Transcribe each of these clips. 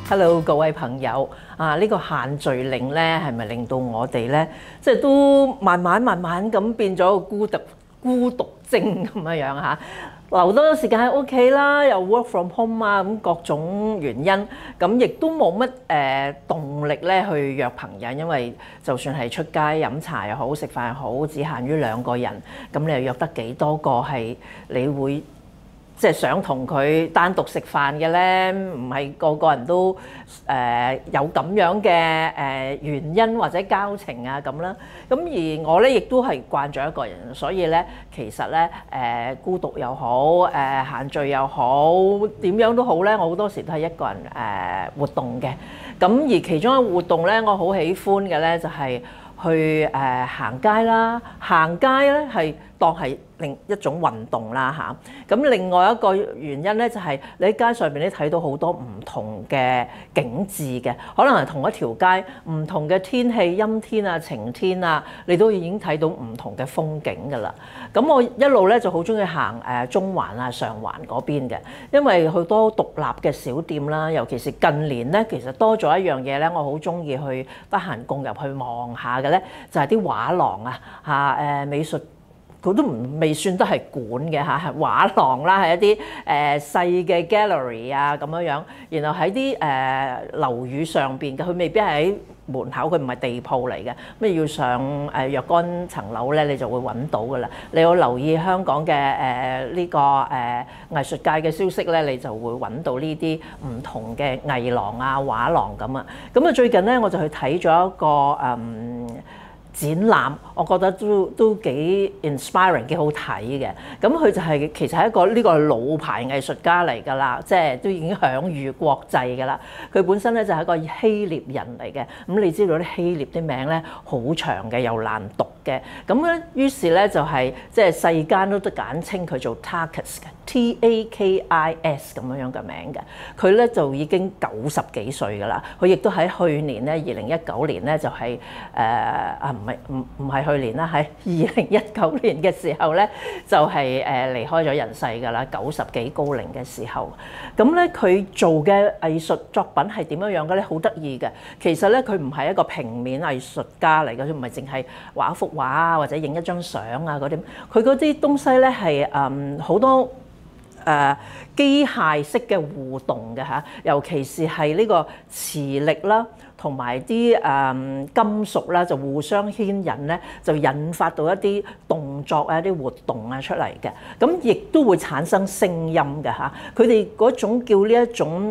Hello， 各位朋友啊！呢個限聚令咧，係咪令到我哋咧，即係都慢慢咁變咗個孤獨症咁樣嚇？留多咗時間喺屋企啦，又 work from home 啊，咁各種原因，咁亦都冇乜動力咧去約朋友，因為就算係出街飲茶又好，食飯又好，只限於2個人，咁你又約得幾多個係你會即係想同佢單獨食飯嘅咧？唔係個人都有咁樣嘅原因或者交情啊咁啦。咁而我咧亦都係慣咗一個人，所以咧其實咧孤獨又好，限聚又好，點樣都好咧，我好多時都係一個人活動嘅。咁而其中一個活動咧，我好喜歡嘅咧就係去行街啦。行街咧係當係另一種運動啦嚇，咁另外一個原因咧就係你喺街上邊咧睇到好多唔同嘅景緻嘅，可能係同一條街唔同嘅天氣，陰天啊、晴天啊，你都已經睇到唔同嘅風景㗎啦。咁我一路咧就好中意行中環啊、上環嗰邊嘅，因為好多獨立嘅小店啦，尤其是近年咧，其實多咗一樣嘢咧，我好中意去得閒共入去望下嘅咧，就係啲畫廊啊美術。佢都未算得係館嘅嚇，係畫廊啦，係一啲細嘅 gallery 啊咁樣樣，然後喺啲樓宇上邊嘅，佢未必係喺門口，佢唔係地鋪嚟嘅，咁要上若干層樓咧，你就會揾到噶啦。你有留意香港嘅呢個藝術界嘅消息咧，你就會揾到呢啲唔同嘅藝廊啊、畫廊咁啊。咁啊，最近咧我就去睇咗一個展覽，我覺得都幾 inspiring， 幾好睇嘅。咁佢就係其實係一個呢個老牌藝術家嚟㗎啦，即係都已經享譽國際㗎啦。佢本身咧就係一個希臘人嚟嘅。咁你知道啲希臘啲名咧好長嘅，又難讀嘅。咁咧於是咧就係即係世間都簡稱佢做 Takis 嘅 Takis 咁樣嘅名嘅。佢咧就已經90幾歲㗎啦。佢亦都喺去年咧2019年咧就係唔係去年啦，喺2019年嘅時候咧，就係離開咗人世㗎啦，90幾高齡嘅時候。咁咧佢做嘅藝術作品係點樣樣嘅咧？好得意嘅。其實咧佢唔係一個平面藝術家嚟嘅，佢唔係淨係畫一幅畫啊，或者影一張相啊嗰啲。佢嗰啲東西咧係好多機械式嘅互動嘅嚇，尤其是係呢個磁力啦，同埋啲金屬啦，就互相牽引咧，就引發到一啲動作啊、一啲活動啊出嚟嘅。咁亦都會產生聲音嘅嚇。佢哋嗰種叫呢一種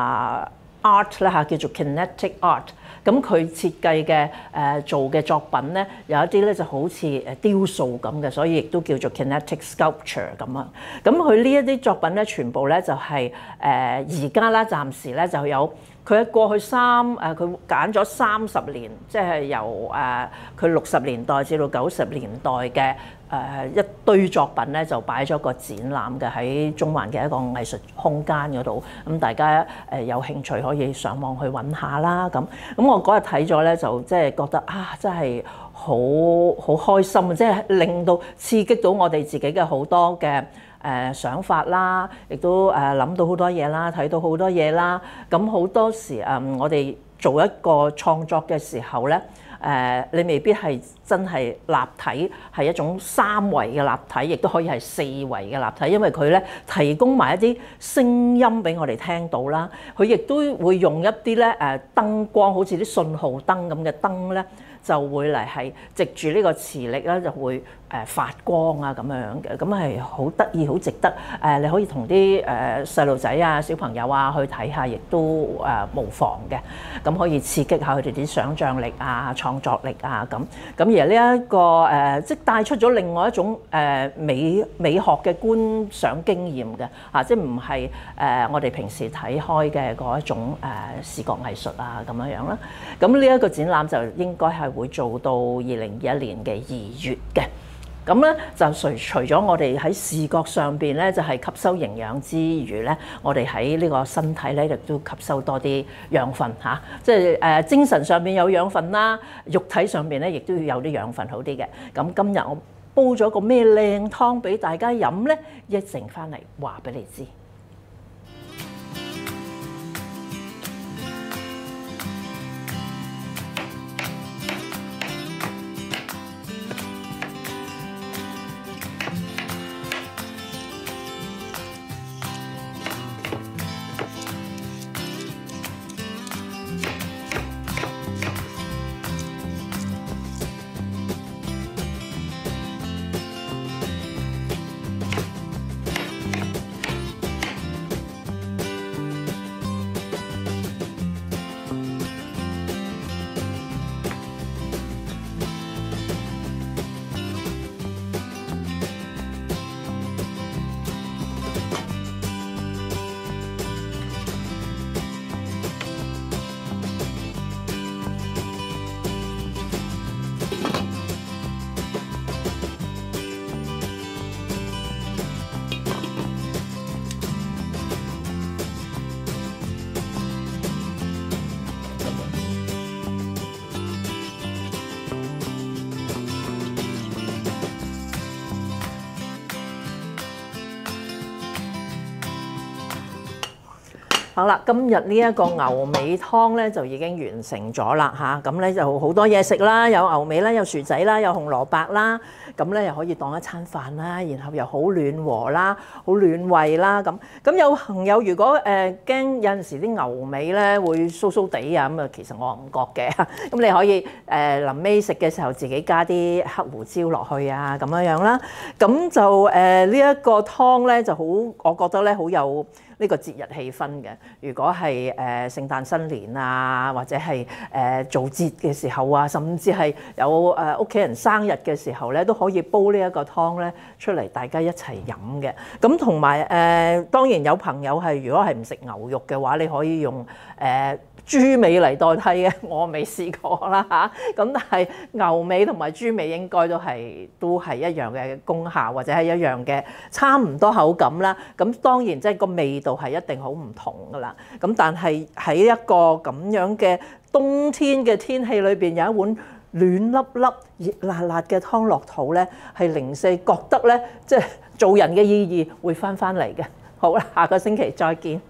art 啦嚇，叫做 kinetic art。咁佢設計嘅做嘅作品咧，有一啲咧就好似雕塑咁嘅，所以亦都叫做 kinetic sculpture 咁啊。咁佢呢一啲作品咧，全部咧就係而家啦，暫時咧就有佢喺過去佢揀咗30年，即係由佢60年代至到90年代嘅一堆作品咧，就擺咗個展覽嘅喺中環嘅一個藝術空間嗰度。咁大家有興趣可以上網去揾下啦。咁我嗰日睇咗咧，就即係覺得真係好開心，即係令到刺激到我哋自己嘅好多嘅想法啦，亦都諗到好多嘢啦，睇到好多嘢啦。咁好多時我哋做一個創作嘅時候咧，你未必係真係立體，係一種3維嘅立體，亦都可以係4維嘅立體，因為佢咧提供埋一啲聲音俾我哋聽到啦。佢亦都會用一啲咧燈光，好似啲信號燈咁嘅燈咧，就會嚟係藉住呢個磁力咧，就會發光啊咁樣嘅。咁係好得意，好值得你可以同啲細路仔啊、小朋友啊去睇下，亦都無妨嘅。咁可以刺激下佢哋啲想像力啊、創作力啊咁。咁而呢一個即係帶出咗另外一種美學嘅觀賞經驗嘅即係唔係我哋平時睇開嘅嗰一種視覺藝術啊咁樣樣啦。咁呢一個展覽就應該係會做到2021年嘅2月嘅。咁咧就除咗我哋喺視覺上邊咧，就係吸收營養之餘咧，我哋喺呢個身體咧亦都吸收多啲養分嚇，即係精神上邊有養分啦，肉體上邊咧亦都要有啲養分好啲嘅。咁今日我煲咗個咩靚湯俾大家飲咧，一陣翻嚟話俾你知。 好啦，今日呢一個牛尾湯咧就已經完成咗啦嚇，咁咧就好多嘢食啦，有牛尾啦，有薯仔啦，有紅蘿蔔啦，咁咧又可以當一餐飯啦，然後又好暖和啦，好暖胃啦咁。咁有朋友如果驚有陣時啲牛尾咧會酥酥地啊咁啊，其實我唔覺嘅，咁你可以臨尾食嘅時候自己加啲黑胡椒落去啊咁樣啦。咁就呢一個湯咧就好，我覺得咧好有呢個節日氣氛嘅。如果係聖誕新年啊，或者係做節嘅時候啊，甚至係有屋企人生日嘅時候咧，都可以煲呢一個湯咧出嚟，大家一齊飲嘅。咁同埋當然有朋友係如果係唔食牛肉嘅話，你可以用豬尾嚟代替嘅，我未試過啦嚇。咁但係牛尾同埋豬尾應該都係一樣嘅功效，或者係一樣嘅差唔多口感啦。咁當然即係個味道係一定好唔同噶啦。咁但係喺一個咁樣嘅冬天嘅天氣裏邊，有一碗暖粒粒、熱辣辣嘅湯落肚咧，係零舍覺得咧，即係做人嘅意義會翻嚟嘅。好啦，下個星期再見。